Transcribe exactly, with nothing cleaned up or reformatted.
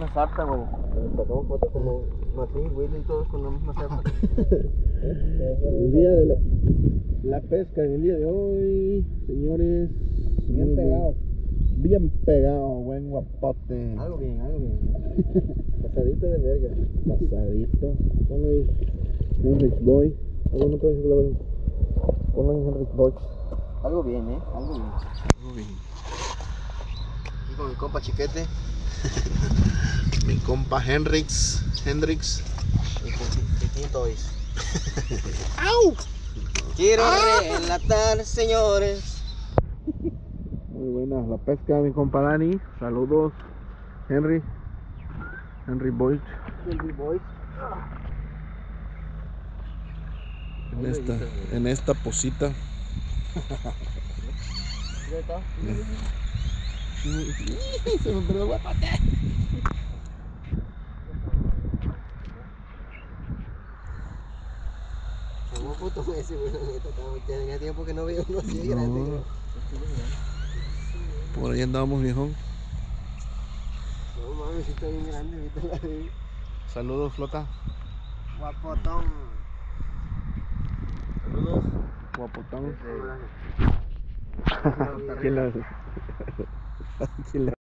una sarta, güey. Sacamos fotos como Martín, Willy y todos con la misma sarta. El día de la, la pesca en el día de hoy, señores. Bien pegado. Bien pegado, buen guapote. Algo bien, algo bien. Pasadito de verga. Pasadito. Ponlo ahí. Henrix Boy. Algo no puede decir la verdad. Ponlo en Henrix Boy. Algo bien, eh. Algo bien. Algo bien. Aquí con mi compa Chiquete. Mi compa Henrix. Hendrix. Y Chiquín Toys. ¡Au! Quiero relatar, señores. Muy buena la pesca, mi compa Dani. Saludos, Henry. Henry Boyd. Henry Boys. En esta, en esta posita. ¿Ya está? Se me perdió el guapote. Tomó fotos de ese, güey. Tenía tiempo que no veo uno así de grande. No. Por ahí andábamos, viejón. No mames, sí está bien grande ahorita la de Saludos, flota. Guapotón. Saludos. Guapotón. Desde- ¿Quién la hace? ¿Quién la